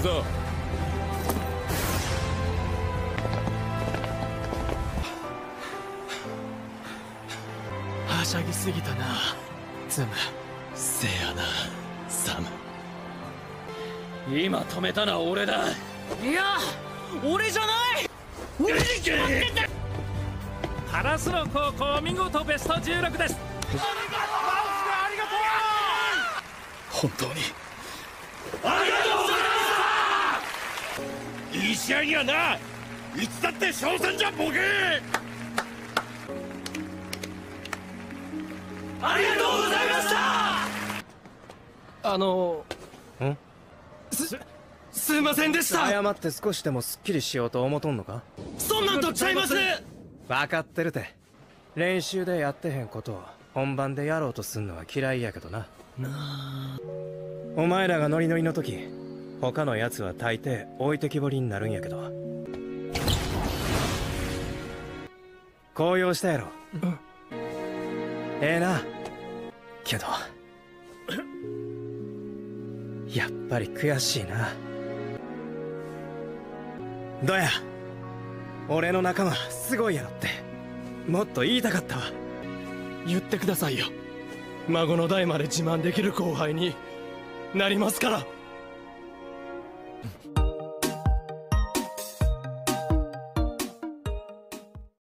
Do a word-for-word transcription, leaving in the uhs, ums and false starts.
くぞ。 はしゃぎすぎたなツム。せやなサム。今止めたのは俺だ。いや俺じゃない。 ハラスロ高校見事ベストじゅうろくです。 本当にありがとうございました。いい試合にはな、いつだって賞賛じゃボケ。ありがとうございました。 あのんすすいませんでした。 謝って少しでもすっきりしようと思とんのか。 そんなんとちゃいます。 分かってるて。練習でやってへんことを本番でやろうとすんのは嫌いやけどな。 なあお前らがノリノリの時、他のやつは大抵置いてきぼりになるんやけど。高揚したやろ。ええな。けどやっぱり悔しいな。どや俺の仲間すごいやろってもっと言いたかったわ。 言ってくださいよ。孫の代まで自慢できる後輩になりますから。